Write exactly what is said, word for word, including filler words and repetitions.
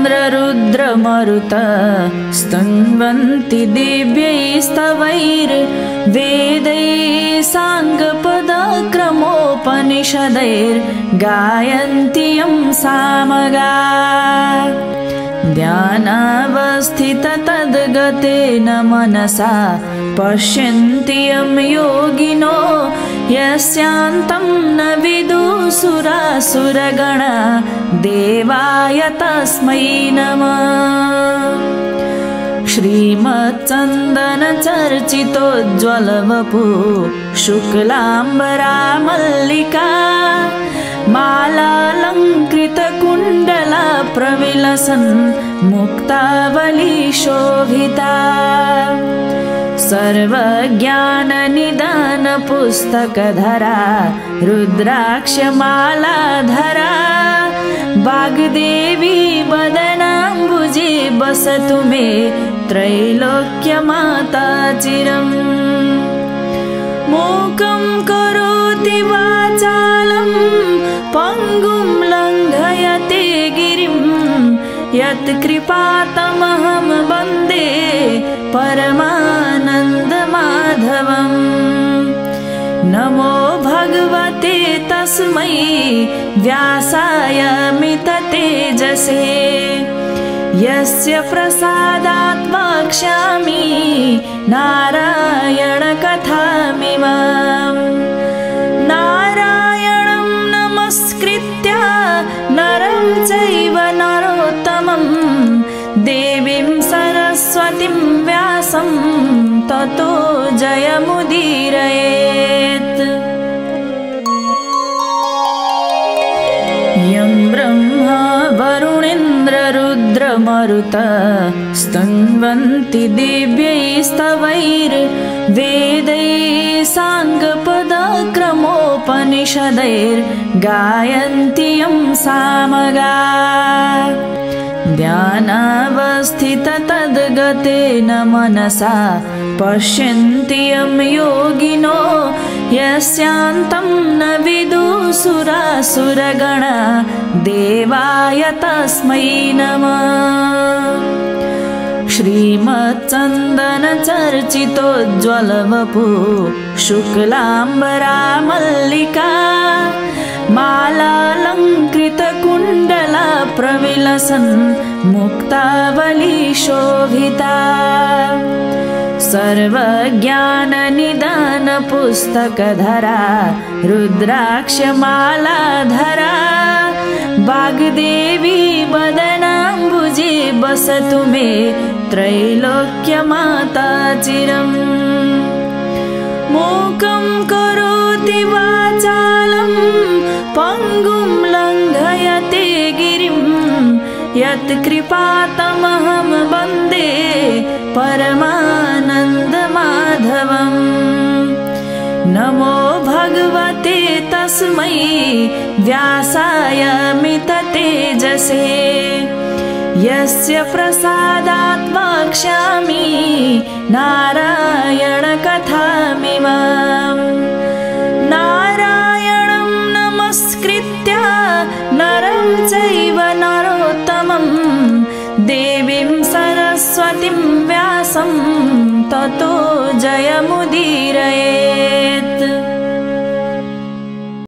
वरुणेन्द्ररुद्रमरुतः स्तन्वन्ति दिव्यैस्तवैर्वेदैः साङ्गपदक्रमोपनिषदैर्गायन्ति यं सामगाः। ध्यानावस्थिततद्गतेन मनसा पश्यन्ति यं योगिनो यस्यान्तं न विदुसुरासुरगणा देवाय तस्मै नमः। श्रीमच्चन्दनचर्चितोज्ज्वलवपु शुक्लाम्बरा मल्लिका मालालङ्कृतकुण्डला प्रविलसन् मुक्तावलीशोभिता। सर्वज्ञाननिदानपुस्तकधरा रुद्राक्षमालाधरा वाग्देवी वदनाम्बुजे वसतु मे त्रैलोक्यमाता चिरम्। मूकं करोति वाचालं पङ्गुं लङ्घयते गिरिं यत्कृपातमहं वन्दे परमानन्दमाधवम्। नमो भगवते तस्मै व्यासाय मिततेजसे यस्य प्रसादात् वक्ष्यामि नारायणकथामिमाम्। नारायणं नमस्कृत्य नरं चैव नरोत्तमं देवीं सरस्वतीं व्यासं ततो जयमुदीरयेत्। यं ब्रह्मा वरुणेन्द्ररुद्रमरुतः स्तन्वन्ति दिव्यैस्तवैर्वेदैः साङ्गपदक्रमोपनिषदैर्गायन्ति यं सामगाः। ध्यानावस्थिततद्गतेन मनसा पश्यन्ति यं योगिनो यस्यान्तं न विदुसुरासुरगणा देवाय तस्मै नमः। श्रीमच्चन्दनचर्चितोज्ज्वलवपु शुक्लाम्बरा मल्लिका मालालङ्कृतकुण्डला प्रविलसन् मुक्तावलीशोभिता। सर्वज्ञाननिदानपुस्तकधरा रुद्राक्षमालाधरा वाग्देवी वदनाम्बुजे वसतु मे त्रैलोक्यमाता चिरम्। मूकं करोति वाचालं पङ्गुं लङ्घयते गिरिं यत्कृपातमहं वन्दे परमानन्दमाधवम्। नमो भगवते तस्मै व्यासाय मिततेजसे यस्य प्रसादात् वक्ष्यामि नारायणकथामिमाम्। नारायणं नमस्कृत्य नरं चैव नरोत्तमं देवीं सरस्वतीं व्यासं ततो जयमुदीरयेत्।